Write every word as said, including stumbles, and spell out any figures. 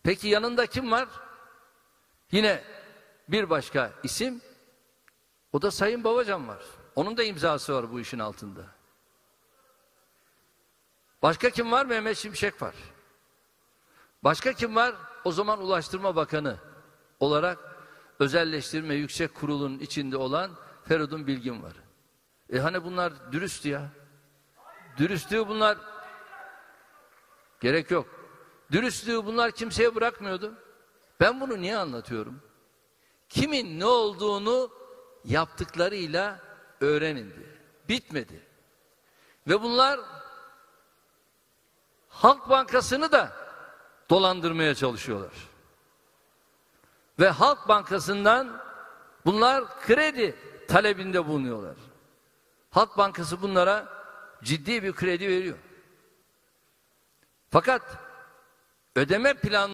Peki yanında kim var? Yine bir başka isim, o da Sayın Babacan var. Onun da imzası var bu işin altında. Başka kim var? Mehmet Şimşek var. Başka kim var? O zaman Ulaştırma Bakanı olarak Özelleştirme Yüksek Kurulu'nun içinde olan Feridun Bilgin var. E hani bunlar dürüst ya. Dürüstlüğü bunlar gerek yok. Dürüstlüğü bunlar kimseye bırakmıyordu. Ben bunu niye anlatıyorum? Kimin ne olduğunu yaptıklarıyla öğrenin diye. Bitmedi. Ve bunlar Halk Bankası'nı da dolandırmaya çalışıyorlar. Ve Halk Bankası'ndan bunlar kredi talebinde bulunuyorlar. Halk Bankası bunlara ciddi bir kredi veriyor. Fakat ödeme planı